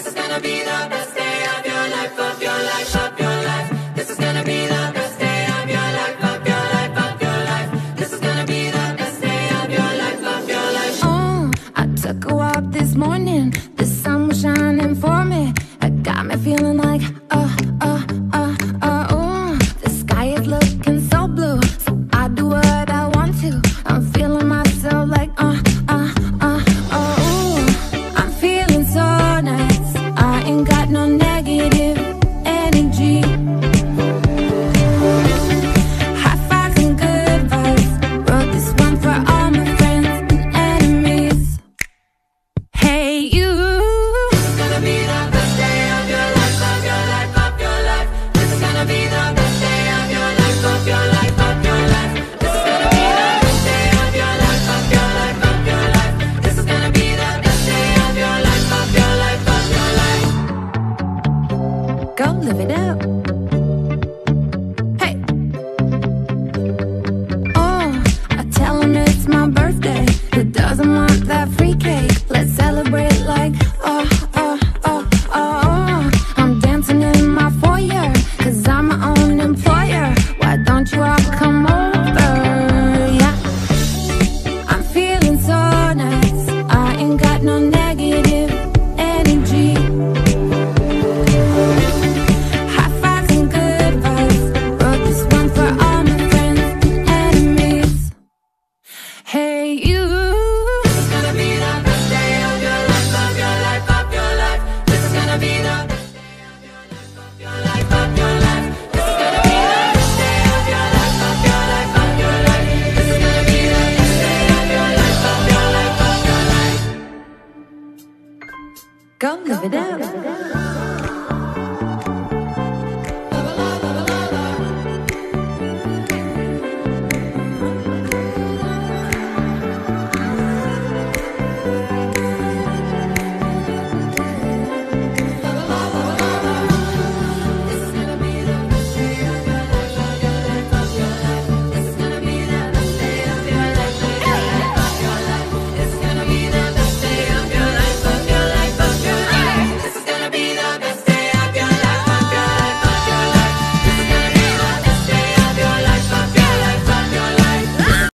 This is gonna be the best day of your life, of your life, of your life. This is gonna be the best day of your life, of your life, of your life. This is gonna be the best day of your life, of your life. Oh, I took a walk this morning. The sun was shining for me. It got me feeling like, the sky is looking so blue. So I do what I want to. I'm feeling myself like, I'm feeling so nice. I ain't got no negative energy. High fives and good vibes. Wrote this one for all my friends and enemies. Hey, you. This is gonna be the best day of your life, of your life, of your life. This is gonna be the best day of your life, of your life, of your life. This is gonna be the best day of your life, of your life, of your life. This is gonna be the best day of your life, of your life, of your life. Go live it up. Hey. Oh, I tell him it's my birthday. Who doesn't want that free cake? Let's celebrate like, I'm dancing in my foyer, 'cause I'm my own employer. Why don't you all come over? Yeah. I'm feeling so nice. I ain't got no negative energy. High fives and good vibes. Wrote this one for all my friends and enemies. Hey, you. This is gonna be the best day of your life, of your life, of your life. This is gonna be the best day of your life, of your life. This is gonna be the best day of your life, of your life, of your life. This is gonna be the best day of your life, of your life, of your life. Go live it up.